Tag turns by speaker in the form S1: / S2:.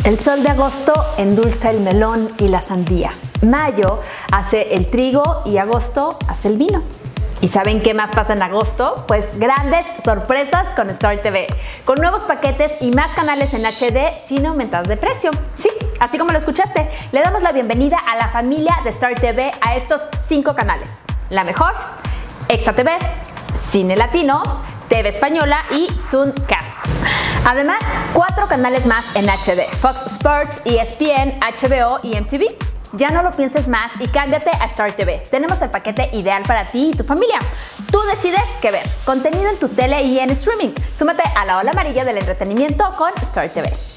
S1: El sol de agosto endulza el melón y la sandía. Mayo hace el trigo y agosto hace el vino. ¿Y saben qué más pasa en agosto? Pues grandes sorpresas con Star TV, con nuevos paquetes y más canales en HD sin aumentar de precio. Sí, así como lo escuchaste, le damos la bienvenida a la familia de Star TV a estos 5 canales. La Mejor, Exa TV, Cine Latino, TV Española y Tooncast. Además, 4 canales más en HD: Fox Sports, ESPN, HBO y MTV. Ya no lo pienses más y cámbiate a Star TV. Tenemos el paquete ideal para ti y tu familia. Tú decides qué ver. Contenido en tu tele y en streaming. Súmate a la ola amarilla del entretenimiento con Star TV.